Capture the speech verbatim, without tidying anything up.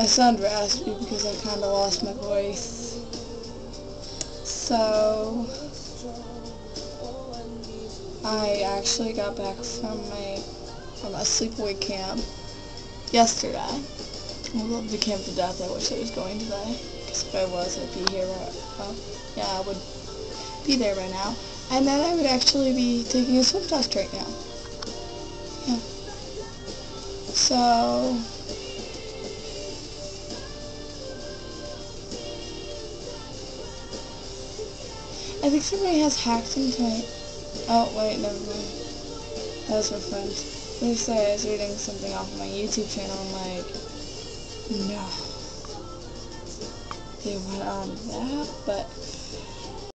I sound raspy because I kind of lost my voice. So, I actually got back from my from a sleepaway camp yesterday. I love the camp to death. I wish I was going today, because if I was, I'd be here right well, yeah, I would be there right now. And then I would actually be taking a swim test right now. Yeah. So, I think somebody has hacked into my... Oh, wait, never mind. That was my friend. They said I was reading something off of my YouTube channel. I'm like, no. They went on that, but